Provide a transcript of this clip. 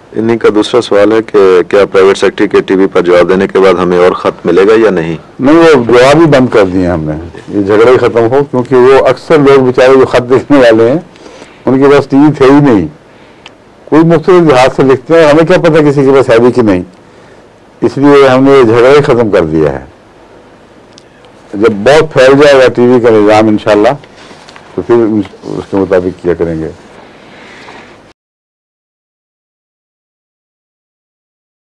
इन्हीं का दूसरा सवाल है कि क्या प्राइवेट सेक्टर के टीवी पर जवाब देने के बाद हमें और खत मिलेगा या नहीं? नहीं, वो जवाब ही बंद कर दिए हमने, ये झगड़ा ही खत्म हो, क्योंकि वो अक्सर लोग बेचारे जो खत लिखने वाले हैं उनके पास टीवी थे ही नहीं, कोई मुख्तलिफ लिहाज से लिखते हैं, हमें क्या पता किसी के पास है भी कि नहीं, इसलिए हमने ये झगड़ा ही खत्म कर दिया है। जब बहुत फैल जाएगा टीवी का निज़ाम इंशाल्लाह तो फिर उसके मुताबिक किया करेंगे।